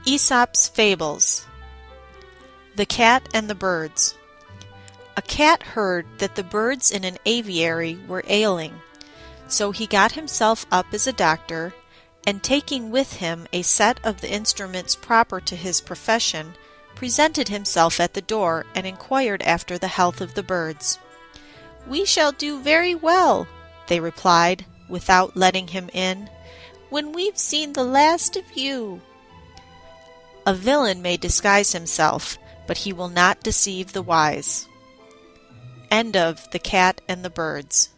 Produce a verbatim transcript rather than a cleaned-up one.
Aesop's Fables. The Cat and the Birds. A cat heard that the birds in an aviary were ailing, so he got himself up as a doctor, and taking with him a set of the instruments proper to his profession, presented himself at the door and inquired after the health of the birds. "We shall do very well," they replied, without letting him in, "when we've seen the last of you." A villain may disguise himself, but he will not deceive the wise. End of The Cat and the Birds.